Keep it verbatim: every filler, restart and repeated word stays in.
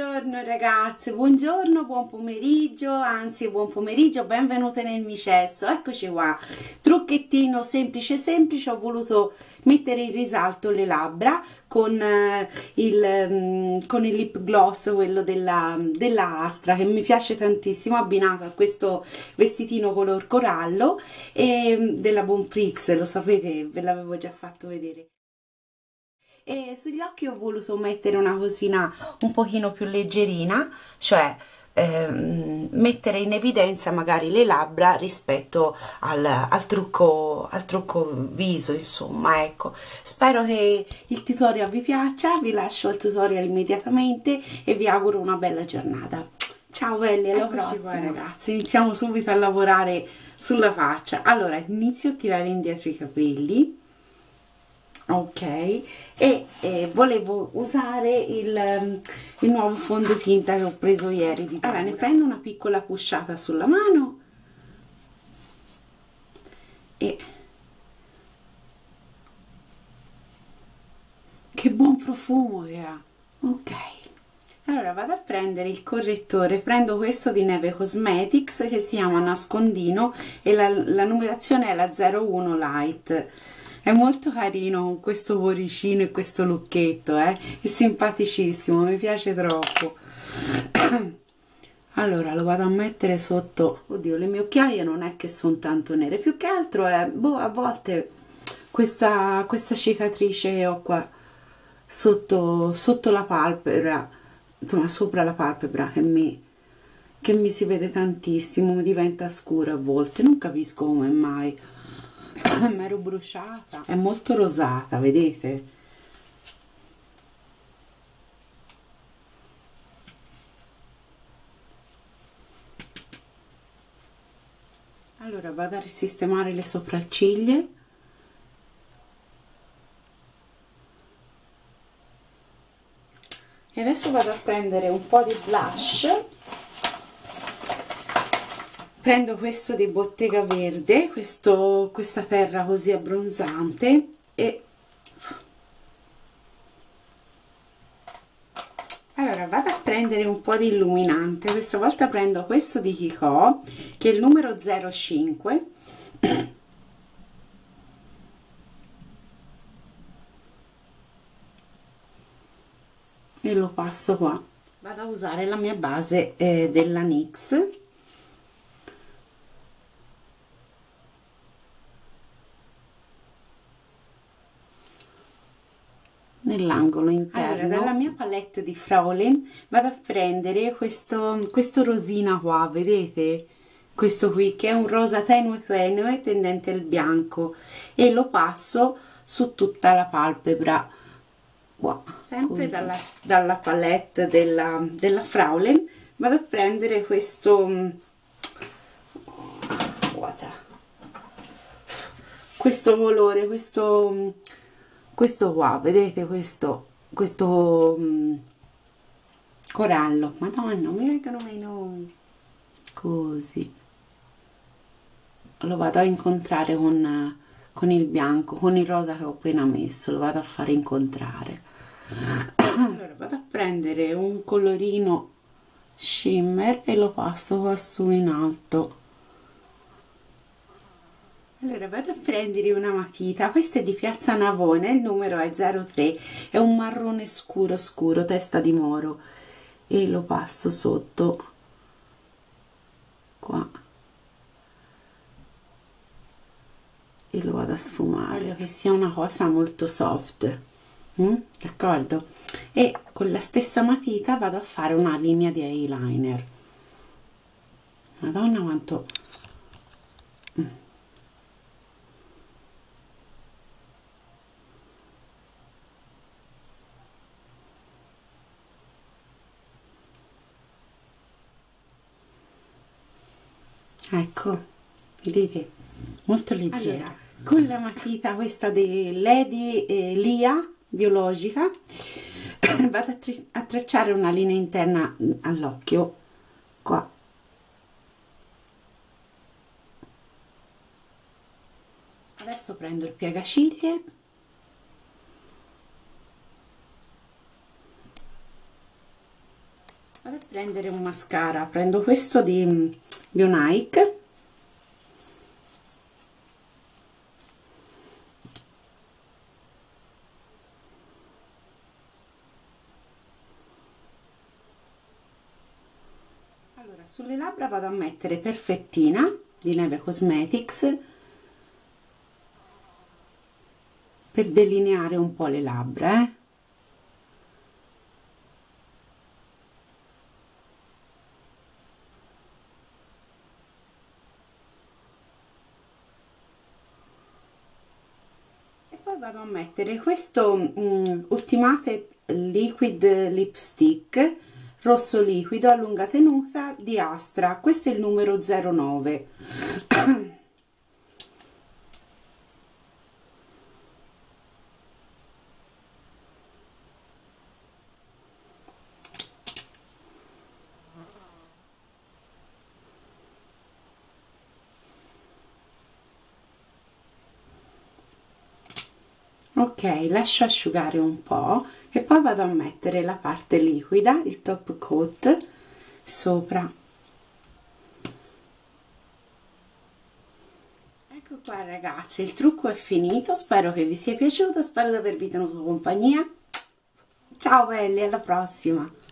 Buongiorno ragazze, buongiorno, buon pomeriggio, anzi buon pomeriggio, benvenute nel micesso. Eccoci qua, trucchettino semplice semplice. Ho voluto mettere in risalto le labbra con eh, il, um, con il lip gloss, quello della, della Astra, che mi piace tantissimo, abbinato a questo vestitino color corallo e della Bonprix, lo sapete, ve l'avevo già fatto vedere. E sugli occhi ho voluto mettere una cosina un pochino più leggerina, cioè ehm, mettere in evidenza magari le labbra rispetto al, al trucco al trucco viso, insomma. Ecco, spero che il tutorial vi piaccia, vi lascio al tutorial immediatamente e vi auguro una bella giornata. Ciao belli, alla prossima. Qua, ragazzi, iniziamo subito a lavorare sulla faccia. Allora, inizio a tirare indietro i capelli. Ok, e eh, volevo usare il, il nuovo fondotinta che ho preso ieri di allora ne prendo una piccola pusciata sulla mano e che buon profumo che ha. Ok, allora vado a prendere il correttore, prendo questo di Neve Cosmetics che si chiama Nascondino e la, la numerazione è la zero uno Light. È molto carino con questo cuoricino e questo lucchetto, eh? È simpaticissimo, mi piace troppo. Allora lo vado a mettere sotto. Oddio, le mie occhiaie non è che sono tanto nere, più che altro è, boh, a volte questa, questa cicatrice che ho qua sotto, sotto la palpebra, insomma sopra la palpebra, che mi, che mi si vede tantissimo, mi diventa scura a volte, non capisco come mai. Mi ero bruciata, è molto rosata, vedete? Allora vado a risistemare le sopracciglia e adesso vado a prendere un po' di blush. Prendo questo di Bottega Verde, questo, questa terra così abbronzante, e allora vado a prendere un po' di illuminante. Questa volta prendo questo di Kiko, che è il numero zero cinque, e lo passo qua. Vado a usare la mia base eh, della NYX. Nell'angolo interno. Allora, dalla mia palette di Fraulein vado a prendere questo, questo rosina qua, vedete? Questo qui che è un rosa tenue tenue tendente al bianco, e lo passo su tutta la palpebra. Wow, sempre dalla, dalla palette della, della Fraulein vado a prendere questo guarda, questo colore, questo questo qua, vedete, questo questo um, corallo, madonna, mi vengono mai nomi, così lo vado a incontrare con, con il bianco, con il rosa che ho appena messo, lo vado a fare incontrare. Allora vado a prendere un colorino shimmer e lo passo qua su in alto. Allora vado a prendere una matita, questa è di Piazza Navone, il numero è zero tre, è un marrone scuro scuro, testa di moro, e lo passo sotto qua e lo vado a sfumare. Voglio che sia una cosa molto soft, mm? D'accordo? E con la stessa matita vado a fare una linea di eyeliner. Madonna quanto... Mm. Ecco, vedete, molto leggera. Allora, con la matita questa di Lady eh, Lia biologica vado a, a tracciare una linea interna all'occhio qua. Adesso prendo il piegaciglie prendere un mascara, prendo questo di Bionic, allora sulle labbra vado a mettere Perfettina di Neve Cosmetics per delineare un po' le labbra, eh. Vado a mettere questo um, Ultimate Liquid Lipstick rosso liquido a lunga tenuta di Astra, questo è il numero zero nove. Ok, lascio asciugare un po' e poi vado a mettere la parte liquida, il top coat, sopra. Ecco qua ragazzi, il trucco è finito, spero che vi sia piaciuto, spero di avervi tenuto compagnia. Ciao belli, alla prossima!